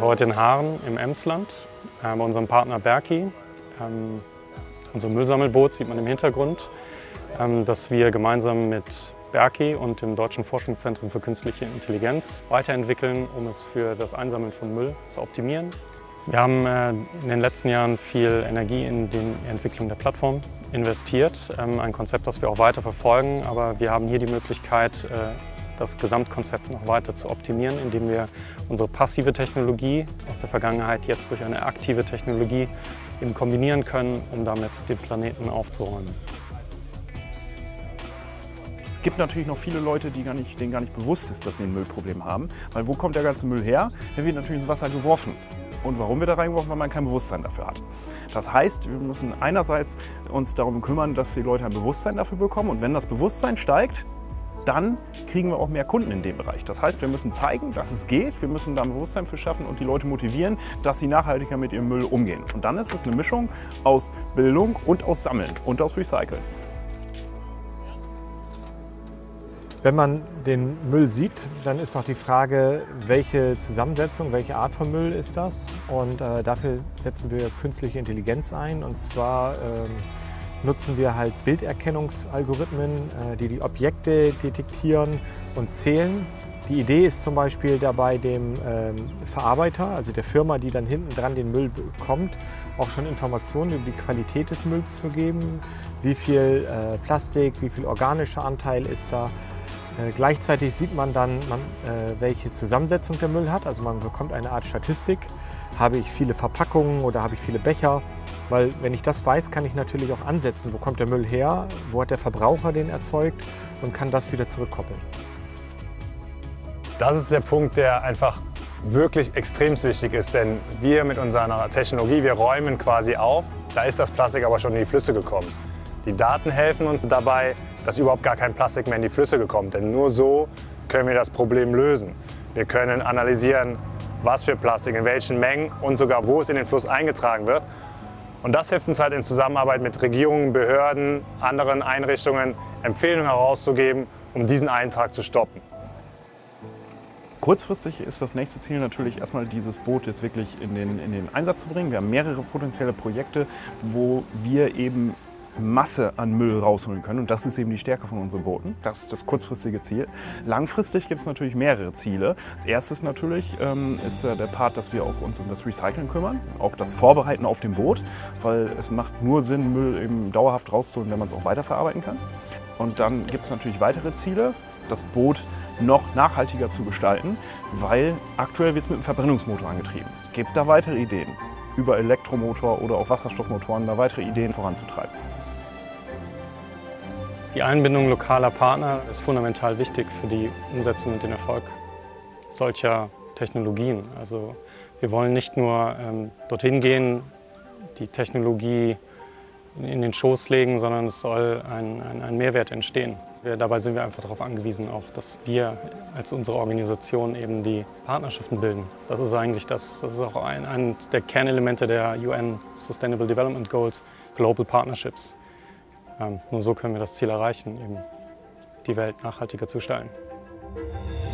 heute in Haaren im Emsland bei unserem Partner Berki. Unser Müllsammelboot sieht man im Hintergrund, das wir gemeinsam mit Berki und dem Deutschen Forschungszentrum für Künstliche Intelligenz weiterentwickeln, um es für das Einsammeln von Müll zu optimieren. Wir haben in den letzten Jahren viel Energie in die Entwicklung der Plattform investiert. Ein Konzept, das wir auch weiter verfolgen, aber wir haben hier die Möglichkeit, das Gesamtkonzept noch weiter zu optimieren, indem wir unsere passive Technologie aus der Vergangenheit jetzt durch eine aktive Technologie eben kombinieren können, um damit den Planeten aufzuräumen. Es gibt natürlich noch viele Leute, denen gar nicht bewusst ist, dass sie ein Müllproblem haben. Weil wo kommt der ganze Müll her? Der wird natürlich ins Wasser geworfen. Und warum wird er reingeworfen? Weil man kein Bewusstsein dafür hat. Das heißt, wir müssen einerseits uns darum kümmern, dass die Leute ein Bewusstsein dafür bekommen. Und wenn das Bewusstsein steigt, dann kriegen wir auch mehr Kunden in dem Bereich. Das heißt, wir müssen zeigen, dass es geht. Wir müssen da ein Bewusstsein für schaffen und die Leute motivieren, dass sie nachhaltiger mit ihrem Müll umgehen. Und dann ist es eine Mischung aus Bildung und aus Sammeln und aus Recyceln. Wenn man den Müll sieht, dann ist auch die Frage, welche Zusammensetzung, welche Art von Müll ist das? Und dafür setzen wir künstliche Intelligenz ein. Und zwar nutzen wir halt Bilderkennungsalgorithmen, die die Objekte detektieren und zählen. Die Idee ist zum Beispiel dabei, dem Verarbeiter, also der Firma, die dann hinten dran den Müll bekommt, auch schon Informationen über die Qualität des Mülls zu geben. Wie viel Plastik, wie viel organischer Anteil ist da. Gleichzeitig sieht man dann, welche Zusammensetzung der Müll hat. Also man bekommt eine Art Statistik. Habe ich viele Verpackungen oder habe ich viele Becher? Weil wenn ich das weiß, kann ich natürlich auch ansetzen, wo kommt der Müll her, wo hat der Verbraucher den erzeugt und kann das wieder zurückkoppeln. Das ist der Punkt, der einfach wirklich extrem wichtig ist, denn wir mit unserer Technologie, wir räumen quasi auf, da ist das Plastik aber schon in die Flüsse gekommen. Die Daten helfen uns dabei, dass überhaupt gar kein Plastik mehr in die Flüsse kommt, denn nur so können wir das Problem lösen. Wir können analysieren, was für Plastik, in welchen Mengen und sogar wo es in den Fluss eingetragen wird. Und das hilft uns halt in Zusammenarbeit mit Regierungen, Behörden, anderen Einrichtungen, Empfehlungen herauszugeben, um diesen Eintrag zu stoppen. Kurzfristig ist das nächste Ziel natürlich erstmal, dieses Boot jetzt wirklich in den Einsatz zu bringen. Wir haben mehrere potenzielle Projekte, wo wir eben Masse an Müll rausholen können. Und das ist eben die Stärke von unseren Booten. Das ist das kurzfristige Ziel. Langfristig gibt es natürlich mehrere Ziele. Als erstes natürlich ist der Part, dass wir auch uns um das Recyceln kümmern, auch das Vorbereiten auf dem Boot, weil es macht nur Sinn, Müll eben dauerhaft rauszuholen, wenn man es auch weiterverarbeiten kann. Und dann gibt es natürlich weitere Ziele, das Boot noch nachhaltiger zu gestalten, weil aktuell wird es mit einem Verbrennungsmotor angetrieben. Es gibt da weitere Ideen, über Elektromotor oder auch Wasserstoffmotoren da weitere Ideen voranzutreiben. Die Einbindung lokaler Partner ist fundamental wichtig für die Umsetzung und den Erfolg solcher Technologien. Also wir wollen nicht nur dorthin gehen, die Technologie in den Schoß legen, sondern es soll ein Mehrwert entstehen. Dabei sind wir einfach darauf angewiesen, auch, dass wir als unsere Organisation eben die Partnerschaften bilden. Das ist eigentlich das ist auch ein der Kernelemente der UN Sustainable Development Goals, Global Partnerships. Nur so können wir das Ziel erreichen, eben die Welt nachhaltiger zu gestalten.